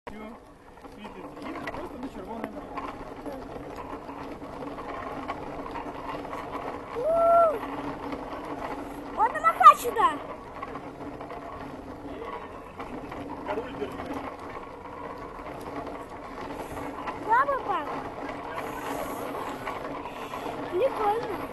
Світить, їде просто на червоний маршрут. Он намахай сюда. Король держи. Да, папа? Прикольно.